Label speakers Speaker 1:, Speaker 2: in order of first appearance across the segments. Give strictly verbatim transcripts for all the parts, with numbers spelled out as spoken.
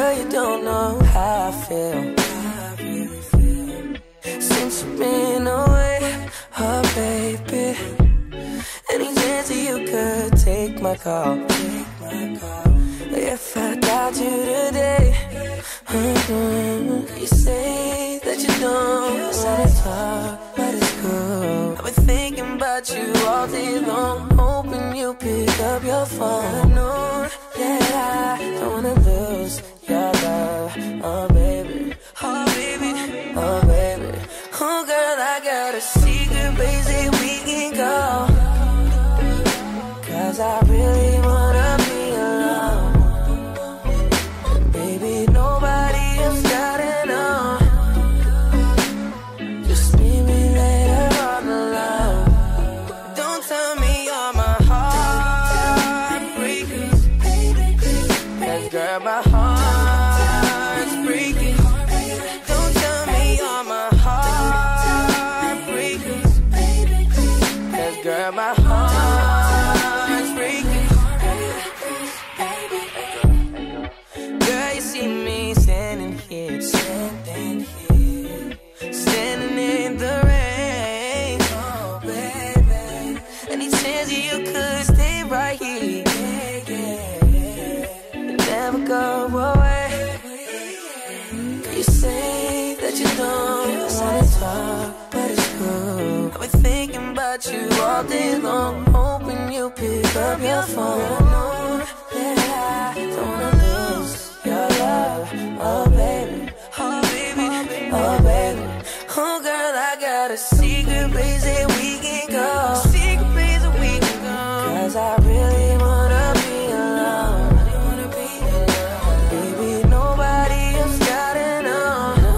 Speaker 1: Girl, you don't know how I feel since you've been away, oh baby. Any chance that you could take my call, if I got you today. Mm-hmm. You say that you don't wanna talk, but it's cool. I've been thinking about you all day long, hoping you pick up your phone. I know that I don't wanna lose your love, oh baby, oh baby, oh baby. Oh girl, I got a secret place that we can go, 'cause I really wanna be alone. And baby, nobody else gotta know. Just meet me later on the line. Don't tell me you're my heartbreaker, 'cause girl, my heart's breaking. Don't tell me you're my heartbreaker, 'cause girl, my heart's breaking. Girl, you see me standing here, standing here, standing in the rain, oh baby. Any chance that you could stay right here, yeah, yeah, and never go away. You say that you don't wanna talk, but it's cool. I've been thinking about you all day long, hoping you pick up your phone. I know that I don't wanna lose your love, oh baby, oh baby, oh baby. Oh girl, I got a secret place that we can go, secret place that we can go, 'cause I really wanna be alone. Baby, nobody else gotta know.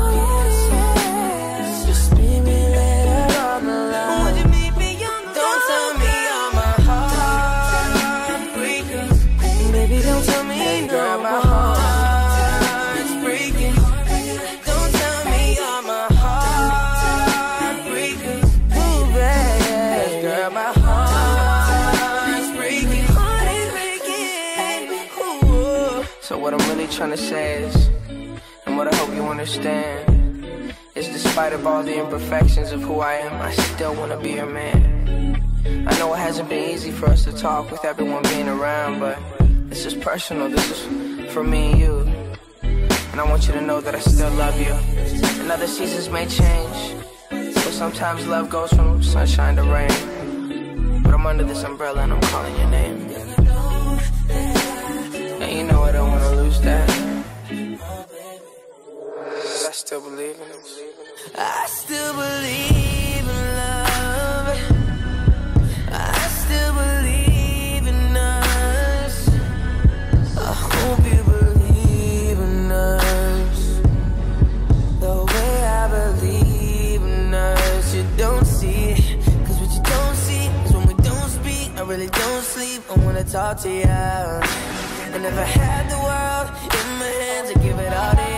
Speaker 1: Just meet me later on the line. Would you meet me on the Don't tell me you're my heartbreaker, baby, don't tell me no. Girl, my heart's breaking. Don't tell me you're my heartbreaker, ooh, baby. Girl, my heart's breaking. Heart's breaking. Ooh. So what I'm really trying to say is, and what I hope you understand, is despite of all the imperfections of who I am, I still wanna be your man. I know it hasn't been easy for us to talk with everyone being around, but this is personal, this is for me and you. And I want you to know that I still love you. And other seasons may change, but sometimes love goes from sunshine to rain. But I'm under this umbrella and I'm calling your name. And you know I don't wanna lose that. I still believe in it. I still believe in love. I still believe in us. I hope you believe in us the way I believe in us. You don't see it, 'cause what you don't see is when we don't speak. I really don't sleep, I wanna talk to you. And if I had the world in my hands, I'd give it all to you.